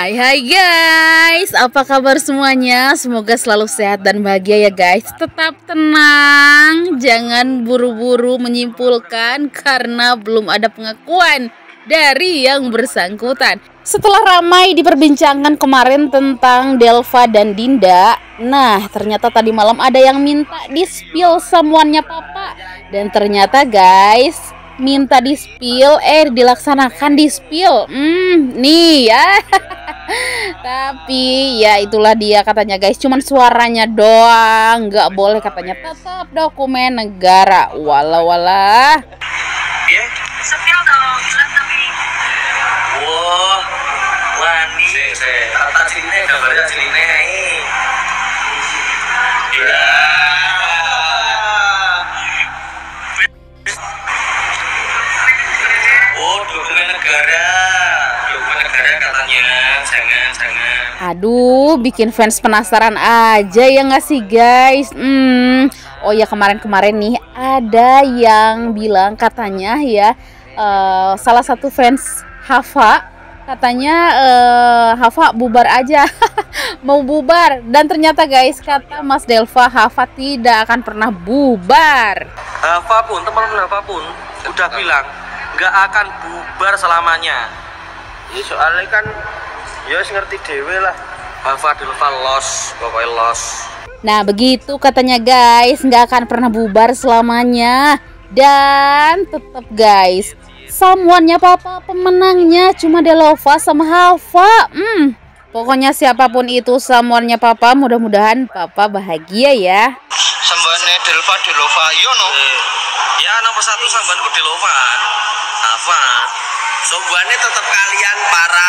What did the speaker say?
Hai guys, apa kabar semuanya? Semoga selalu sehat dan bahagia ya guys. Tetap tenang, jangan buru-buru menyimpulkan karena belum ada pengakuan dari yang bersangkutan. Setelah ramai diperbincangkan kemarin tentang Delva dan Dinda, nah ternyata tadi malam ada yang minta di-spill samuannya Papa. Dan ternyata guys, minta di-spill, dilaksanakan di-spill. Nih ya. Tapi ya itulah dia katanya guys, cuman suaranya doang, nggak boleh katanya, tetap dokumen negara. Walah. Ya, sepil dong, jelas tapi. Wah, wani. Tata sini gambarnya sini. Ya. Oh, dokumen negara katanya. Jangan. Aduh, bikin fans penasaran aja ya nggak sih guys? Oh ya, kemarin nih ada yang bilang katanya ya, salah satu fans Hafa katanya Hafa bubar aja. Mau bubar. Dan ternyata guys, kata Mas Delva, Hafa tidak akan pernah bubar. Hafa pun, teman-teman Hafa pun udah bilang nggak akan bubar selamanya. Ini soalnya kan ya ngerti dewe lah. Hafa Delva los, pokoknya los. Nah begitu katanya guys, nggak akan pernah bubar selamanya. Dan tetap guys, samuannya Papa pemenangnya cuma Delva sama Hafa. Pokoknya siapapun itu samuannya Papa, mudah-mudahan Papa bahagia ya. Sambannya Delva Yono. Ya nomor 1 sambanku Delva. Hafa. Sambannya tetap kalian para